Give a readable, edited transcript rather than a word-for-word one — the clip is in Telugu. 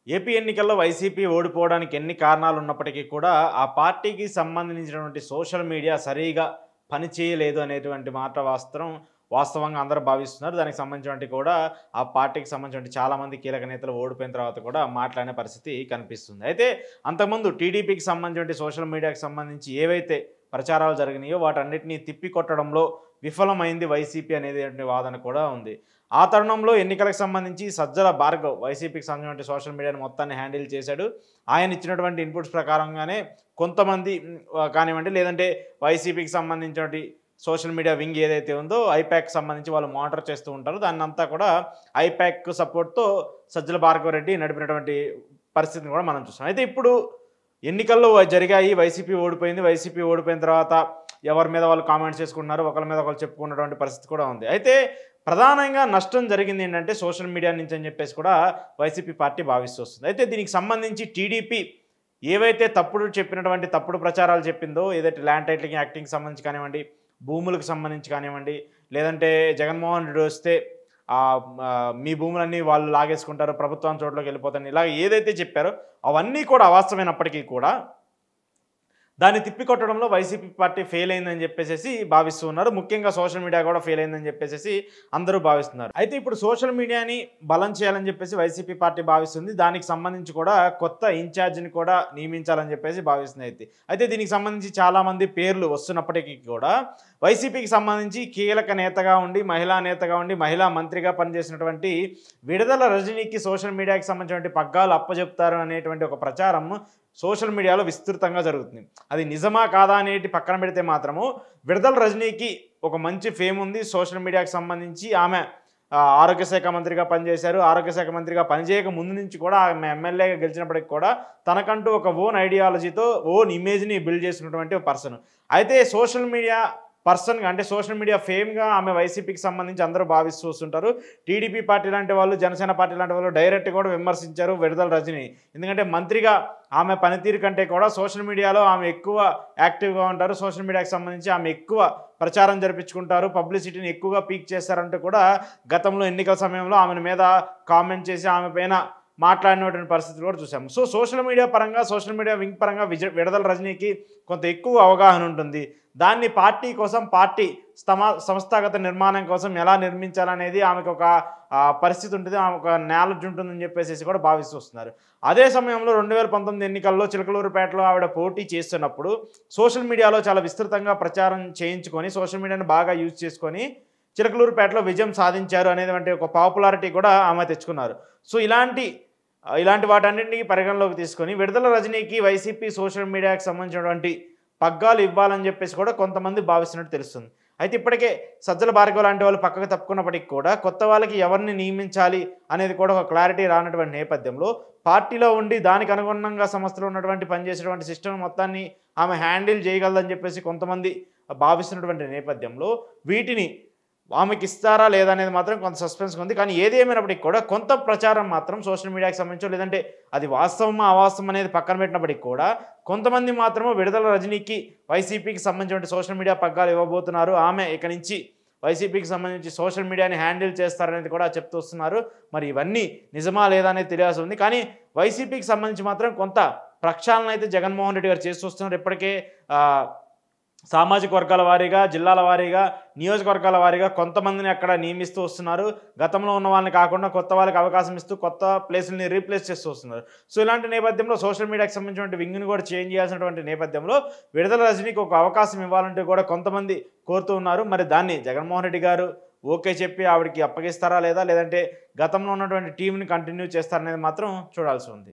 ఏపీ ఎన్నికల్లో వైసీపీ ఓడిపోవడానికి ఎన్ని కారణాలున్నప్పటికీ కూడా, ఆ పార్టీకి సంబంధించినటువంటి సోషల్ మీడియా సరిగ్గా పనిచేయలేదు అనేటువంటి మాట వాస్తవంగా అందరూ భావిస్తున్నారు. దానికి సంబంధించినటువంటి కూడా ఆ పార్టీకి సంబంధించినటువంటి చాలామంది కీలక నేతలు ఓడిపోయిన తర్వాత కూడా మాట్లాడిన పరిస్థితి కనిపిస్తుంది. అయితే అంతకుముందు టీడీపీకి సంబంధించినటువంటి సోషల్ మీడియాకి సంబంధించి ఏవైతే ప్రచారాలు జరిగినాయో వాటన్నిటిని తిప్పికొట్టడంలో విఫలమైంది వైసీపీ అనేటువంటి వాదన కూడా ఉంది. ఆ తరుణంలో ఎన్నికలకు సంబంధించి సజ్జల భార్గవ్ వైసీపీకి సంబంధించిన సోషల్ మీడియాని మొత్తాన్ని హ్యాండిల్ చేశాడు. ఆయన ఇచ్చినటువంటి ఇన్పుట్స్ ప్రకారంగానే కొంతమంది కానివ్వండి, లేదంటే వైసీపీకి సంబంధించినటువంటి సోషల్ మీడియా వింగ్ ఏదైతే ఉందో ఐపాక్‌కి సంబంధించి వాళ్ళు మానిటర్ చేస్తూ ఉంటారు. దాన్నంతా కూడా ఐపాక్ సపోర్ట్‌తో సజ్జల భార్గవ్ రెడ్డి నడిపినటువంటి పరిస్థితిని కూడా మనం చూసాం. అయితే ఇప్పుడు ఎన్నికల్లో జరిగాయి. వైసీపీ ఓడిపోయింది. వైసీపీ ఓడిపోయిన తర్వాత ఎవరి మీద వాళ్ళు కామెంట్స్ చేసుకుంటున్నారు. ఒకళ్ళ మీద ఒకళ్ళు చెప్పుకున్నటువంటి పరిస్థితి కూడా ఉంది. అయితే ప్రధానంగా నష్టం జరిగింది ఏంటంటే సోషల్ మీడియా నుంచి అని చెప్పేసి కూడా వైసీపీ పార్టీ భావిస్తూ వస్తుంది. అయితే దీనికి సంబంధించి టీడీపీ ఏవైతే చెప్పినటువంటి తప్పుడు ప్రచారాలు చెప్పిందో, ఏదైతే ల్యాండ్ టైటిలింగ్ యాక్ట్‌కి సంబంధించి కానివ్వండి, భూములకు సంబంధించి కానివ్వండి, లేదంటే జగన్మోహన్ రెడ్డి వస్తే మీ భూములన్నీ వాళ్ళు లాగేసుకుంటారు, ప్రభుత్వం చోట్లోకి వెళ్ళిపోతారని ఇలా ఏదైతే చెప్పారో అవన్నీ కూడా అవాస్తవమైనప్పటికీ కూడా దాన్ని తిప్పికొట్టడంలో వైసీపీ పార్టీ ఫెయిల్ అయిందని చెప్పేసి భావిస్తూ ఉన్నారు. ముఖ్యంగా సోషల్ మీడియా కూడా ఫెయిల్ అయిందని చెప్పేసి అందరూ భావిస్తున్నారు. అయితే ఇప్పుడు సోషల్ మీడియాని బలం చేయాలని చెప్పేసి వైసీపీ పార్టీ భావిస్తుంది. దానికి సంబంధించి కూడా కొత్త ఇన్ఛార్జిని కూడా నియమించాలని చెప్పేసి భావిస్తుంది. అయితే దీనికి సంబంధించి చాలామంది పేర్లు వస్తున్నప్పటికీ కూడా వైసీపీకి సంబంధించి కీలక నేతగా ఉండి, మహిళా నేతగా ఉండి, మహిళా మంత్రిగా పనిచేసినటువంటి విడుదల రజనీకి సోషల్ మీడియాకి సంబంధించినటువంటి పగ్గాలు అప్పజెప్తారు అనేటువంటి ఒక ప్రచారం సోషల్ మీడియాలో విస్తృతంగా జరుగుతుంది. అది నిజమా కాదా అనేటి పక్కన పెడితే మాత్రము విడుదల రజనీకి ఒక మంచి ఫేమ్ ఉంది. సోషల్ మీడియాకి సంబంధించి ఆమె ఆరోగ్య శాఖ మంత్రిగా పనిచేశారు. ఆరోగ్య శాఖ మంత్రిగా పనిచేయక ముందు నుంచి కూడా ఆమె ఎమ్మెల్యేగా గెలిచినప్పటికి కూడా తనకంటూ ఒక ఓన్ ఐడియాలజీతో ఓన్ ఇమేజ్ని బిల్డ్ చేసుకున్నటువంటి ఒక పర్సన్. అయితే సోషల్ మీడియా పర్సన్గా అంటే సోషల్ మీడియా ఫేమ్గా ఆమె వైసీపీకి సంబంధించి అందరూ భావిస్తూ వస్తుంటారు. టీడీపీ పార్టీ లాంటి వాళ్ళు, జనసేన పార్టీ లాంటి వాళ్ళు డైరెక్ట్ కూడా విమర్శించారు విడుదల రజని. ఎందుకంటే మంత్రిగా ఆమె పనితీరు కంటే కూడా సోషల్ మీడియాలో ఆమె ఎక్కువ యాక్టివ్గా ఉంటారు. సోషల్ మీడియాకి సంబంధించి ఆమె ఎక్కువ ప్రచారం జరిపించుకుంటారు, పబ్లిసిటీని ఎక్కువగా పీక్ చేస్తారంటూ కూడా గతంలో ఎన్నికల సమయంలో ఆమె మీద కామెంట్ చేసి ఆమె పైన మాట్లాడినటువంటి పరిస్థితులు కూడా చూసాము. సో సోషల్ మీడియా పరంగా, సోషల్ మీడియా వింగ్ పరంగా విడుదల రజనీకి కొంత ఎక్కువ అవగాహన ఉంటుంది. దాన్ని పార్టీ కోసం, పార్టీ సంస్థాగత నిర్మాణం కోసం ఎలా నిర్మించాలనేది ఆమెకు ఒక పరిస్థితి ఉంటుంది, ఆమె ఒక నాలెడ్జ్ ఉంటుందని చెప్పేసి కూడా భావిస్తూ వస్తున్నారు. అదే సమయంలో 2019 ఎన్నికల్లో చిలకలూరుపేటలో ఆవిడ పోటీ చేస్తున్నప్పుడు సోషల్ మీడియాలో చాలా విస్తృతంగా ప్రచారం చేయించుకొని, సోషల్ మీడియాను బాగా యూజ్ చేసుకొని చిలకలూరుపేటలో విజయం సాధించారు అనేటువంటి ఒక పాపులారిటీ కూడా ఆమె తెచ్చుకున్నారు. సో ఇలాంటి వాటన్నింటినీ పరిగణలోకి తీసుకొని విడుదల రజనీకి వైసీపీ సోషల్ మీడియాకి సంబంధించినటువంటి పగ్గాలు ఇవ్వాలని చెప్పేసి కూడా కొంతమంది భావిస్తున్నట్టు తెలుస్తుంది. అయితే ఇప్పటికే సజ్జల భార్గవ్ లాంటి వాళ్ళు పక్కకు తప్పుకున్నప్పటికీ కూడా కొత్త వాళ్ళకి ఎవరిని నియమించాలి అనేది కూడా ఒక క్లారిటీ రానటువంటి నేపథ్యంలో పార్టీలో ఉండి దానికి అనుగుణంగా సంస్థలో ఉన్నటువంటి పనిచేసేటువంటి సిస్టమ్ మొత్తాన్ని ఆమె హ్యాండిల్ చేయగలదని చెప్పేసి కొంతమంది భావిస్తున్నటువంటి నేపథ్యంలో వీటిని ఆమెకి ఇస్తారా లేదా అనేది మాత్రం కొంత సస్పెన్స్ ఉంది. కానీ ఏది ఏమైనప్పటికీ కూడా కొంత ప్రచారం మాత్రం సోషల్ మీడియాకి సంబంధించి, లేదంటే అది వాస్తవమా అవాస్తవం అనేది పక్కన పెట్టినప్పటికీ కూడా కొంతమంది మాత్రము విడుదల రజనీకి వైసీపీకి సంబంధించిన సోషల్ మీడియా పగ్గాలు ఇవ్వబోతున్నారు, ఆమె ఇక నుంచి వైసీపీకి సంబంధించి సోషల్ మీడియాని హ్యాండిల్ చేస్తారనేది కూడా చెప్తూ వస్తున్నారు. మరి ఇవన్నీ నిజమా లేదా అనేది తెలియాల్సి ఉంది. కానీ వైసీపీకి సంబంధించి మాత్రం కొంత ప్రక్షాళన అయితే జగన్మోహన్ రెడ్డి గారు చేస్తూ వస్తున్నారు. ఇప్పటికే సామాజిక వర్గాల వారీగా, జిల్లాల వారీగా, నియోజకవర్గాల వారీగా కొంతమందిని అక్కడ నియమిస్తూ వస్తున్నారు. గతంలో ఉన్న వాళ్ళని కాకుండా కొత్త వాళ్ళకి అవకాశం ఇస్తూ కొత్త ప్లేసుల్ని రీప్లేస్ చేస్తూ వస్తున్నారు. సో ఇలాంటి నేపథ్యంలో సోషల్ మీడియాకి సంబంధించినటువంటి వింగ్ని కూడా చేంజ్ చేయాల్సినటువంటి నేపథ్యంలో విడుదల రజనీకి ఒక అవకాశం ఇవ్వాలంటూ కూడా కొంతమంది కోరుతూ ఉన్నారు. మరి దాన్ని జగన్మోహన్ రెడ్డి గారు ఓకే చెప్పి ఆవిడకి అప్పగిస్తారా లేదా, లేదంటే గతంలో ఉన్నటువంటి టీంని కంటిన్యూ చేస్తారనేది మాత్రం చూడాల్సి ఉంది.